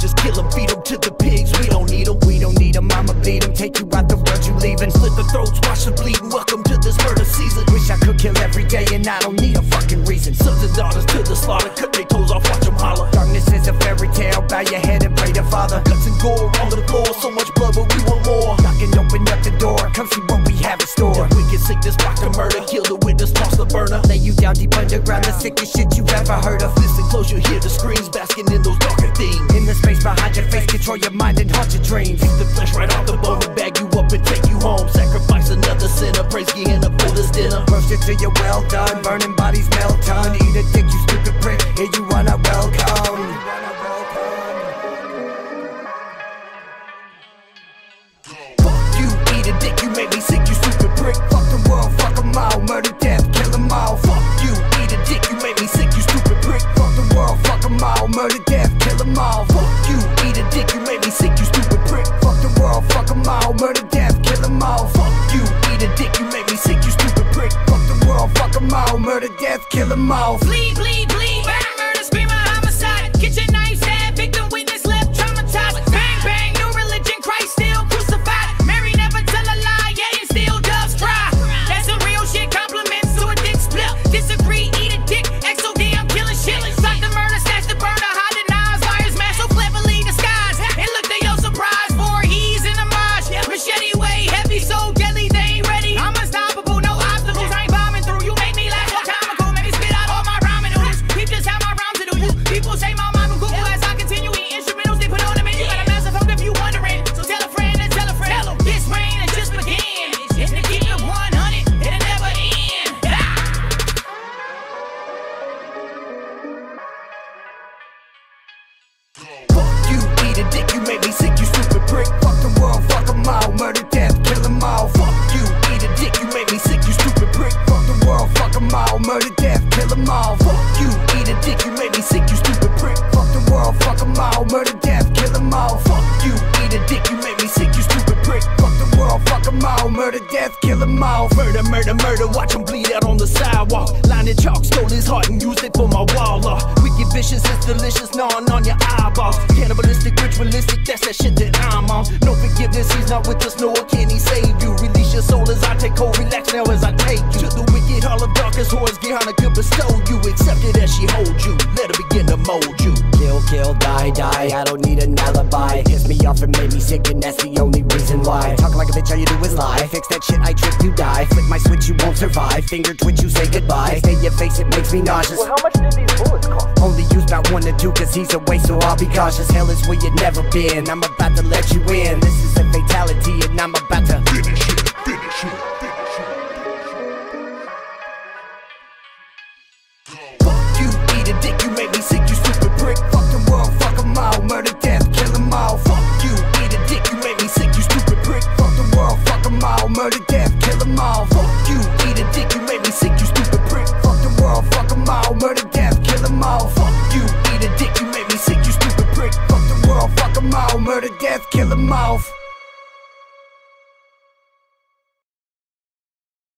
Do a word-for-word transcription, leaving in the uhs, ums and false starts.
just kill them, feed them to the pigs. We don't need them, we don't need them. I'ma bleed them, take you out the world you leaving. Slit the throats, watch them bleeding. Welcome to this murder season. Wish I could kill every day and I don't need a fucking reason. Sons and daughters to the slaughter, cut their toes off, watch them holler. Darkness is a fairy tale, bow your head and pray to Father. Guts and gore on the floor, so much blood but we want more. Knocking, open up the door, come see what we have in store. If we can sink this block to murder, kill the witness, toss the burner. Lay you down deep underground, the sickest shit you ever heard of. Listen close, you'll hear the screams, basking in those darker themes. In the space behind your face, control your mind and haunt your dreams. Take the flesh right off the bone and bag you up and take you home. Sacrifice another sinner, praise Gehenna for this dinner. Roast it till you're well done, burning bodies melt ton. Eat a dick, you stupid prick, here you wanna welcome. Fuck you, eat a dick, you make me sick, you stupid prick. Fuck the world, fuck them all, murder, death, kill them all. Fuck you, eat a dick, you make me sick, you stupid prick. Fuck the world, fuck them all, murder, death, kill them all. Fuck you, eat a dick, you make me sick, you stupid prick. Fuck the world, fuck them all, murder, death, kill them all. Fuck you, eat a dick, you make me sick, you stupid prick. Fuck the world, fuck them all, murder, death, kill them all. Bleed, bleed, bleed, bang, murder, screamer, homicide. Get your knife, stab, victim, witness, left, traumatized. Bang, bang, new religion, Christ still crucified. Mary never tell a lie, yeah, and still does try. That's some real shit, compliments to a dick split. Disagree, eat a dick, X O D, I'm killing shit. Stop the murder, snatch the burner, hide the knives, liars, man, so cleverly disguised. And look, they all surprised, for he's in a mosh. Machete way heavy, so deadly, they ain't ready. I'm unstoppable, no obstacles, I ain't bombing through. You make me laugh, so comical, make me spit out all my rhyming noodles. Peep just how my rhymes to do you. People say my mind will Google as I continue eating instrumentals, they put on them and you got a massive hope if you wondering. So tell a friend and tell a friend, tell 'em this rain has just began. If they keep it one hundred, it'll never end. Ah! Fuck you, eat a dick, you make me sick, you stupid prick. Fuck the world, fuck them all, murder, death, kill them all. Fuck you, eat a dick, you make me sick, you stupid prick. Fuck the world, fuck them all, murder, death, kill them all. Fuck you, eat a dick, you make me sick, you stupid prick. Fuck the world, fuck them all, murder, death, kill them all. Fuck you, eat a dick, you make me sick, you stupid prick. Fuck the world, fuck them all, murder, death, kill them all. Murder, murder, murder, watch him bleed out on the sidewalk. Line and chalk, stole his heart and used it for my wall art. Wicked vicious, it's delicious, gnawing on your eyeballs. Cannibalistic, ritualistic, that's that shit that I'm on. No forgiveness, he's not with us, nor can he save you. Release your soul as I take hold, relax now as I take you to the wicked hall of darkest horrors Gehenna could bestow you. Accept it as she hold you, let her begin to mold you. Kill, kill, die, die, I don't need an alibi. Pissed me off and made me sick and that's the only reason why. Talk like a bitch, all you do is lie. Fix that shit, I trip, you die. Flip my switch, you won't survive. Finger twitch, you say goodbye. Stay your face, it makes me nauseous. Well, how much did these bullets cost? Only use about one or two cause he's away, so I'll be cautious. Hell is where you've never been, I'm about to let you in. This is a fatality and I'm about to finish it, finish it, finish it. Fuck you, eat a dick, you make me sick, you stupid prick. Fuck the world, fuck them all, murder, death, kill them all. Fuck you, eat a dick, you make me sick, you stupid prick. Fuck the world, fuck them all, murder, death, kill them all. Fuck you, eat a dick, you make me sick, you stupid prick. Fuck the world, fuck them all, murder, death, kill them all. Fuck you, eat a dick, you make me sick, you stupid prick. Fuck the world, fuck them all, murder, death, kill them all.